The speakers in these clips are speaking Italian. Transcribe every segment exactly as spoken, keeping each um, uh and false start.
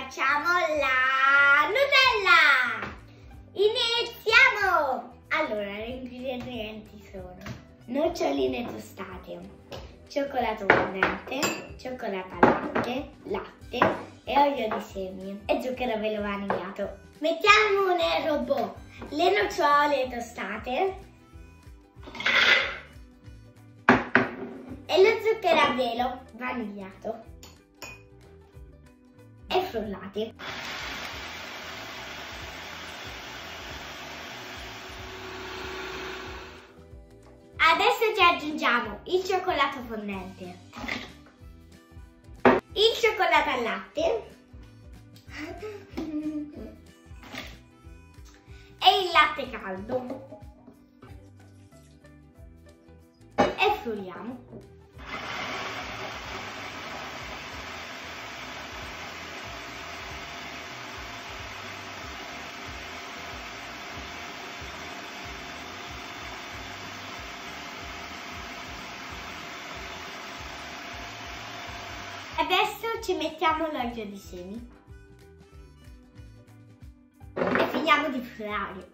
facciamo la Nutella! Iniziamo! Allora, gli ingredienti sono noccioline tostate, cioccolato fondente, cioccolato al latte, latte e olio di semi e zucchero a velo vanigliato. Mettiamo nel robot le nocciole tostate e lo zucchero a velo vanigliato e frullati. Adesso ci aggiungiamo il cioccolato fondente, il cioccolato al latte e il latte caldo e frulliamo. Adesso ci mettiamo l'olio di semi e finiamo di frullare.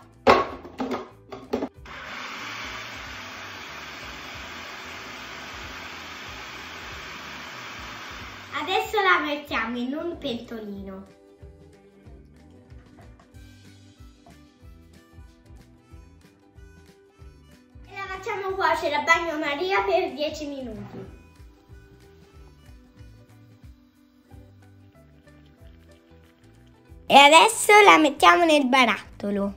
Adesso la mettiamo in un pentolino. E la facciamo cuocere a bagnomaria per dieci minuti. E adesso la mettiamo nel barattolo.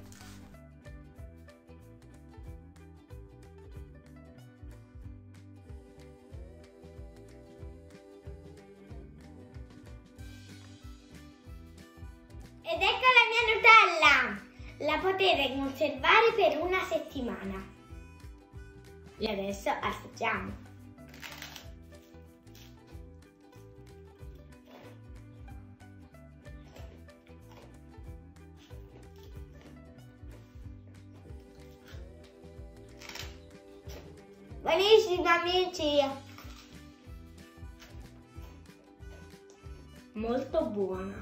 Ed ecco la mia Nutella! La potete conservare per una settimana. E adesso assaggiamo. Buonissima amici! Molto buona!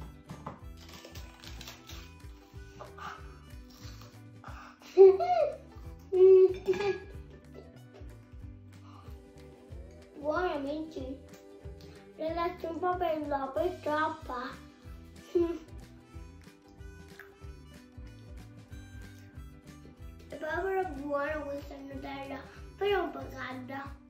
Buona amici! Le lascio un po' per dopo, è troppa! È proprio buona questa Nutella! Però un po' calda.